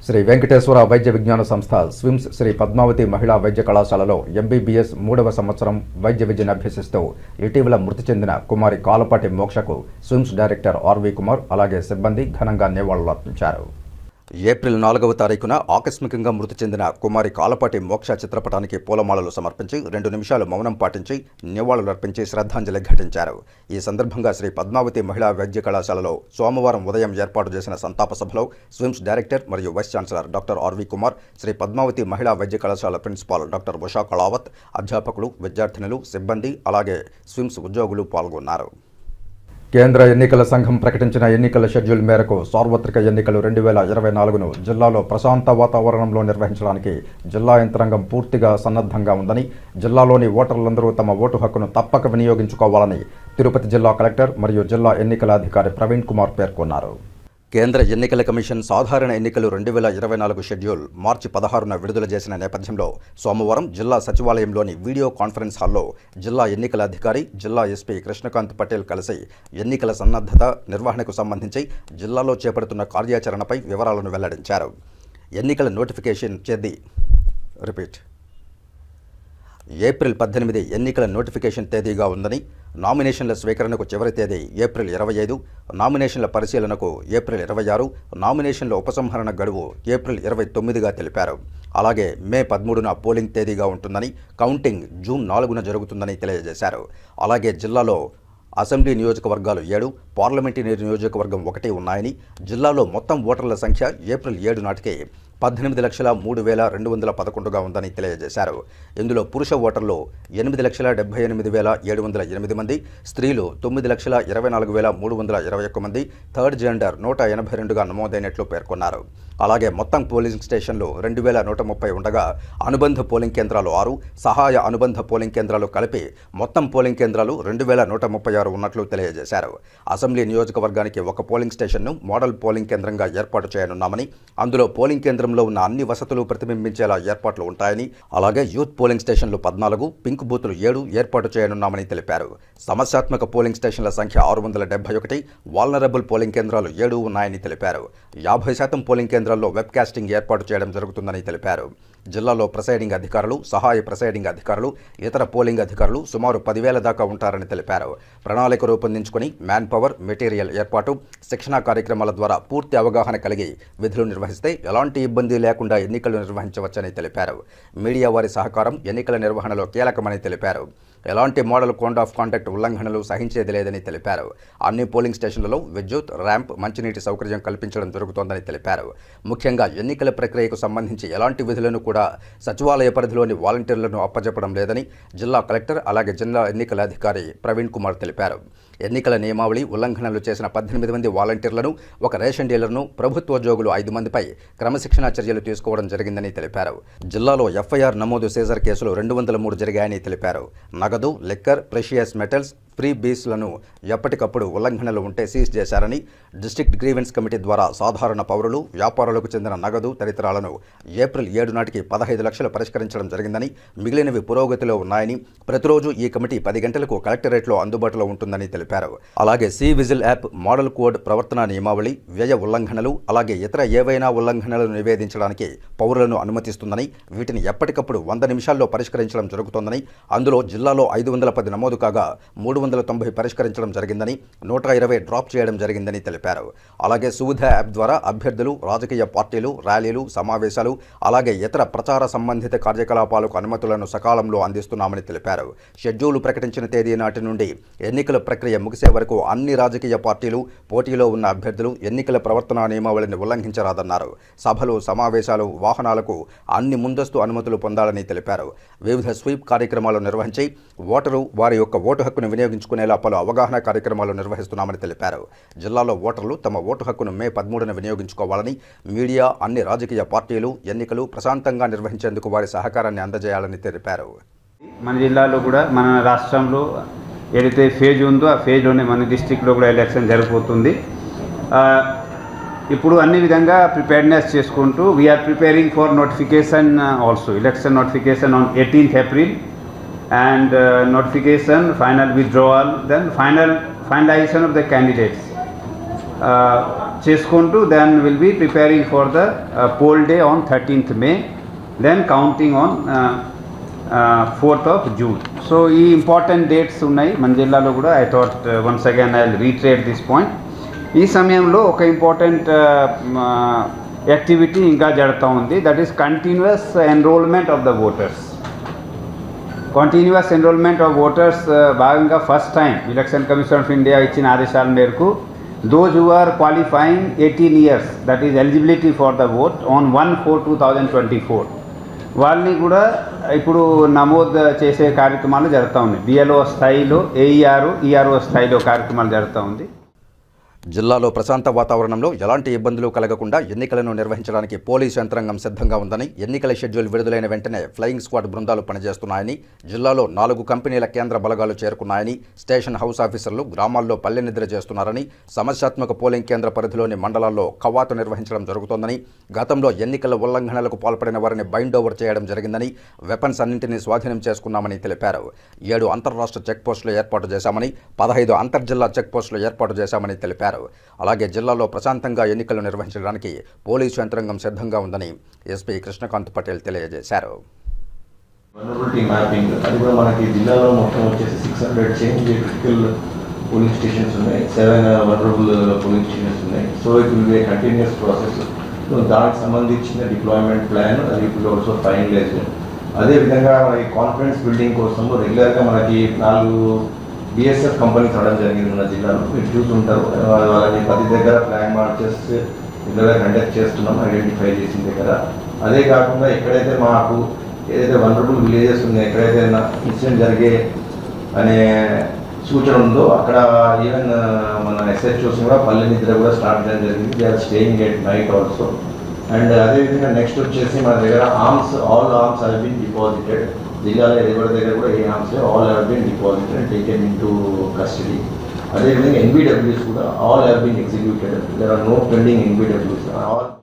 శ్రీ వెంకటేశ్వర వైద్య విజ్ఞాన సంస్థ స్విమ్స్ శ్రీ పద్మావతి మహిళా వైద్య కళాశాలలో ఎంబీబీఎస్ 3వ సంవత్సరం వైద్య విద్యను అభ్యసిస్తూ ఇటీవల మృతి చెందిన కుమారి కాలపాటి మోక్షకు స్విమ్స్ డైరెక్టర్ ఆర్వి కుమార్ అలాగే సిబ్బంది ఘనంగా నివాళులర్పించారు. ఏప్రిల్ 4వ తారీఖున ఆకస్మికంగా మృతి చెందిన కుమారి కాలపాటి మోక్ష చిత్రపటానికి పూలమాలలు సమర్పించి 2 నిమిషాలు మౌనం పాటించి నివాళులర్పించి శ్రద్ధాంజలి ఘటించారు. ఈ సందర్భంగా శ్రీ పద్మావతి మహిళా వైద్య కళాశాలలో సోమవారం ఉదయం ఏర్పాటు చేసిన సంతాప సభలో స్విమ్స్ డైరెక్టర్ మరియు vice chancellor doctor R V Kumar, Shri Padmavathi మహిళా వైద్య కళాశాల ప్రిన్సిపాల్ డాక్టర్ ఉషా కళావత్, అధ్యాపకులు, విద్యార్థినులు, సిబ్బంది అలాగే స్విమ్స్ ఉద్యోగులు పాల్గొన్నారు. కేంద్ర ఎన్నికల సంఘం ప్రకటించిన ఎన్నికల షెడ్యూల్ మేరకు సార్వత్రిక ఎన్నికలు 2024ను జిల్లాలో ప్రశాంత వాతావరణంలో నిర్వహించడానికి జిల్లా యంత్రాంగం పూర్తిగా సన్నద్ధంగా ఉందని, జిల్లాలోని ఓటర్లందరూ తమ ఓటు హక్కును తప్పక వినియోగించుకోవాలని తిరుపతి జిల్లా కలెక్టర్ మరియు జిల్లా ఎన్నికల అధికారి ప్రవీణ్ కుమార్ పేర్కొన్నారు. కేంద్ర ఎన్నికల కమిషన్ సాధారణ ఎన్నికలు 2024 షెడ్యూల్ మార్చి 16న విడుదల చేసిన నేపథ్యంలో సోమవారం జిల్లా సచివాలయంలోని వీడియో కాన్ఫరెన్స్ హాల్లో జిల్లా ఎన్నికల అధికారి, జిల్లా ఎస్పీ కృష్ణకాంత్ పటేల్ కలిసి ఎన్నికల సన్నద్ధత నిర్వహణకు సంబంధించి జిల్లాలో చేపడుతున్న కార్యాచరణపై వివరాలను వెల్లడించారు. ఎన్నికల నోటిఫికేషన్ ఏప్రిల్ 18 ఎన్నికల నోటిఫికేషన్ తేదీగా ఉందని, నామినేషన్ల స్వీకరణకు చివరి తేదీ ఏప్రిల్ 25, నామినేషన్ల పరిశీలనకు ఏప్రిల్ 26, నామినేషన్ల ఉపసంహరణ గడువు ఏప్రిల్ 29గా తెలిపారు. అలాగే మే 13న పోలింగ్ తేదీగా ఉంటుందని, కౌంటింగ్ జూన్ 4న జరుగుతుందని తెలియజేశారు. అలాగే జిల్లాలో అసెంబ్లీ నియోజకవర్గాలు 7, పార్లమెంటరీ నియోజకవర్గం 1 ఉన్నాయని, జిల్లాలో మొత్తం ఓటర్ల సంఖ్య ఏప్రిల్ 7 నాటికి 18,03,211గా ఉందని తెలియజేశారు. ఇందులో పురుష ఓటర్లు 8,78,708 మంది, స్త్రీలు 9,24,321 మంది, థర్డ్ జెండర్ 182గా నమోదైనట్లు పేర్కొన్నారు. అలాగే మొత్తం పోలింగ్ స్టేషన్లు 2,130 ఉండగా అనుబంధ పోలింగ్ కేంద్రాలు 6, సహాయ అనుబంధ పోలింగ్ కేంద్రాలు కలిపి మొత్తం పోలింగ్ కేంద్రాలు 2,136 ఉన్నట్లు తెలియజేశారు. అసెంబ్లీ నియోజకవర్గానికి ఒక పోలింగ్ స్టేషన్ను మోడల్ పోలింగ్ కేంద్రంగా ఏర్పాటు చేయనున్నామని, అందులో పోలింగ్ కేంద్రంలో ఉన్న అన్ని వసతులు ప్రతిబింబించేలా ఏర్పాట్లు ఉంటాయని, అలాగే యూత్ పోలింగ్ స్టేషన్లు 14, పింక్ బూతులు 7 ఏర్పాటు చేయనున్నామని తెలిపారు. సమస్యాత్మక పోలింగ్ స్టేషన్ల సంఖ్య 671, వాల్నరబుల్ పోలింగ్ కేంద్రాలు 7 ఉన్నాయని తెలిపారు. 50% పోలింగ్ కేంద్రాల్లో వెబ్ కాస్టింగ్ ఏర్పాటు చేయడం జరుగుతుందని తెలిపారు. జిల్లాలో ప్రిసైడింగ్ అధికారులు, సహాయ ప్రిసైడింగ్ అధికారులు, ఇతర పోలింగ్ అధికారులు సుమారు 10,000 దాకా ఉంటారని తెలిపారు. ప్రణాళిక రూపొందించుకుని మ్యాన్ పవర్, మెటీరియల్ ఏర్పాటు, శిక్షణా కార్యక్రమాల ద్వారా పూర్తి అవగాహన కలిగి విధులు నిర్వహిస్తే ఎలాంటి ఇబ్బంది లేకుండా ఎన్నికలు నిర్వహించవచ్చని తెలిపారు. మీడియా వారి సహకారం ఎన్నికల నిర్వహణలో కీలకమని తెలిపారు. ఎలాంటి మోడల్ కోడ్ ఆఫ్ కాండక్ట్ ఉల్లంఘనలు సహించేది లేదని తెలిపారు. అన్ని పోలింగ్ స్టేషన్లలో విద్యుత్, ర్యాంప్, మంచినీటి సౌకర్యం కల్పించడం జరుగుతోందని తెలిపారు. ముఖ్యంగా ఎన్నికల ప్రక్రియకు సంబంధించి ఎలాంటి విధులను కూడా సచివాలయ పరిధిలోని వాలంటీర్లను అప్పజెప్పడం లేదని జిల్లా కలెక్టర్ అలాగే జిల్లా ఎన్నికల అధికారి ప్రవీణ్ కుమార్ తెలిపారు. ఎన్నికల నియమావళి ఉల్లంఘనలు చేసిన 18 మంది వాలంటీర్లను, ఒక రేషన్ డీలర్ను, ప్రభుత్వోద్యోగులు 5 మందిపై క్రమశిక్షణా చర్యలు తీసుకోవడం జరిగిందని తెలిపారు. జిల్లాలో ఎఫ్ఐఆర్ నమోదు సీజర్ కేసులు 203 జరిగాయని తెలిపారు. నగదు, లిక్కర్, ప్రెషియస్ మెటల్స్, ఫ్రీ బీస్లను ఎప్పటికప్పుడు ఉల్లంఘనలు ఉంటే సీజ్ చేశారని, డిస్ట్రిక్ట్ గ్రీవెన్స్ కమిటీ ద్వారా సాధారణ పౌరులు, వ్యాపారులకు చెందిన నగదు తదితరాలను ఏప్రిల్ 7 నాటికి 15 లక్షలు పరిష్కరించడం జరిగిందని, మిగిలినవి పురోగతిలో ఉన్నాయని, ప్రతిరోజు ఈ కమిటీ 10 గంటలకు కలెక్టరేట్లో అందుబాటులో ఉంటుందని తెలిపారు. అలాగే C vigil app, model code, ప్రవర్తనా నియమావళి, వ్యయ ఉల్లంఘనలు అలాగే ఇతర ఏవైనా ఉల్లంఘనలను నివేదించడానికి పౌరులను అనుమతిస్తుందని, వీటిని ఎప్పటికప్పుడు 100 నిమిషాల్లో పరిష్కరించడం జరుగుతోందని, అందులో జిల్లాలో 510 నమోదు కాగా 390 పరిష్కరించడం జరిగిందని, 120 డ్రాప్ చేయడం జరిగిందని తెలిపారు. అలాగే సువిధ యాప్ ద్వారా అభ్యర్థులు, రాజకీయ పార్టీలు, ర్యాలీలు, సమావేశాలు అలాగే ఇతర ప్రచార సంబంధిత కార్యకలాపాలకు అనుమతులను సకాలంలో అందిస్తున్నామని తెలిపారు. షెడ్యూల్ ప్రకటించిన తేదీ నాటి నుండి ఎన్నికల ప్రక్రియ ముగిసే వరకు అన్ని రాజకీయ పార్టీలు, పోటీలో ఉన్న అభ్యర్థులు ఎన్నికల ప్రవర్తనా నియమావళిని ఉల్లంఘించరాదన్నారు. సభలు, సమావేశాలు, వాహనాలకు అన్ని ముందస్తు అనుమతులు పొందాలని తెలిపారు. వివిధ స్వీప్ కార్యక్రమాలు నిర్వహించి ఓటరు వారి యొక్క ఓటు హక్కును వినియోగించుకునేలా పలు అవగాహన కార్యక్రమాలు నిర్వహిస్తున్నామని తెలిపారు. జిల్లాలో ఓటర్లు తమ ఓటు హక్కును మే 13న వినియోగించుకోవాలని, మీడియా, అన్ని రాజకీయ పార్టీలు ఎన్నికలు ప్రశాంతంగా నిర్వహించేందుకు వారి సహకారాన్ని అందజేయాలని తెలిపారు. మన జిల్లాలో కూడా మన రాష్ట్రంలో ఏదైతే ఫేజ్ ఉందో ఆ ఫేజ్లోనే మన డిస్ట్రిక్ట్లో కూడా ఎలక్షన్ జరిగిపోతుంది. ఇప్పుడు అన్ని విధంగా ప్రిపేర్నెస్ చేసుకుంటూ we are preparing for notification also, election notification on 18th April and notification, final withdrawal, then finalization of the candidates. చేసుకుంటూ then will be preparing for the poll day on 13th May, then counting on 4th of June. So ఈ important dates ఉన్నాయి మన జిల్లాలో కూడా. I thought once again I will reiterate this point. ఈ సమయంలో ఒక important activity ఇంకా జరుగుతూ ఉంది, that is continuous enrolment of the voters. Continuous enrolment of voters భాగంగా first time election commission of India ఇచ్చిన ఆదేశాల మేరకు those who are qualifying 18 years, that is eligibility for the vote on 1/4/2024, వాళ్ళని కూడా ఇప్పుడు నమోదు చేసే కార్యక్రమాలు జరుగుతూ ఉన్నాయి. బిఎల్ఓ స్థాయిలో, ఈఆర్ఓ స్థాయిలో కార్యక్రమాలు జరుగుతూ ఉంది. జిల్లాలో ప్రశాంత వాతావరణంలో ఎలాంటి ఇబ్బందులు కలగకుండా ఎన్నికలను నిర్వహించడానికి పోలీసు యంత్రాంగం సిద్ధంగా ఉందని, ఎన్నికల షెడ్యూల్ విడుదలైన వెంటనే ఫ్లయింగ్ స్క్వాడ్ బృందాలు పనిచేస్తున్నాయని, జిల్లాలో 4 కంపెనీల కేంద్ర బలగాలు చేరుకున్నాయని, స్టేషన్ హౌస్ ఆఫీసర్లు గ్రామాల్లో పల్లె నిద్ర చేస్తున్నారని, సమస్యాత్మక పోలింగ్ కేంద్ర పరిధిలోని మండలాల్లో కవాతు నిర్వహించడం జరుగుతోందని, గతంలో ఎన్నికల ఉల్లంఘనలకు పాల్పడిన వారిని బైండ్ ఓవర్ చేయడం జరిగిందని, వెపన్స్ అన్నింటినీ స్వాధీనం చేసుకున్నామని తెలిపారు. 7 అంతర్రాష్ట్ర చెక్పోస్టులు ఏర్పాటు చేశామని, 15 అంతర్జిల్లా చెక్పోస్టులు ఏర్పాటు చేశామని తెలిపారు. అలాగే జిల్లాలో ప్రశాంతంగా ఎన్నికలు నిర్వహించడానికి పోలీసు యంత్రాంగం సిద్ధంగా ఉందని ఎస్పీ కృష్ణకాంత్ పటేల్ తెలియజేశారు. వల్నరబిలిటీ మ్యాపింగ్ అది కూడా మనకి జిల్లాలో మొత్తం వచ్చేసి 600 చేంజ్ క్రిటికల్ పోలింగ్ స్టేషన్స్ ఉన్నాయి, 7 వల్నరబుల్ పోలింగ్ స్టేషన్స్ ఉన్నాయి. So it will be continuous process. So దానికి సంబంధించిన డిప్లాయ్మెంట్ ప్లాన్ అది ఇప్పుడు ఆల్సో ఫైనలైజ్. అదేవిధంగా మనకి కాన్ఫిడెన్స్ బిల్డింగ్ కోసం రెగ్యులర్గా మనకి 4 BSF కంపెనీస్ రావడం జరిగింది మన జిల్లాలో. మీరు చూస్తుంటారు, వాళ్ళని ప్రతి దగ్గర ఫ్లాగ్ మార్చెస్ రెగ్యులర్గా కండక్ట్ చేస్తున్నాం ఐడెంటిఫై చేసిన దగ్గర. అదే కాకుండా ఎక్కడైతే మాకు ఏదైతే వల్నరబుల్ విలేజెస్ ఉన్నాయో, ఎక్కడైతే ఇన్సిడెంట్ జరిగే అనే సూచన ఉందో అక్కడ ఈవెన్ మన SHOs కూడా పల్లె నిద్ర కూడా స్టార్ట్ చేయడం జరిగింది. They are staying at night also. And అదేవిధంగా నెక్స్ట్ వచ్చేసి మన దగ్గర all arms have been deposited. జిల్లాలో ఎవరి దగ్గర కూడా ఏ arms all have been deposited and taken into custody. అదేవిధంగా NBWs కూడా all have been executed. There are no pending NBWs. All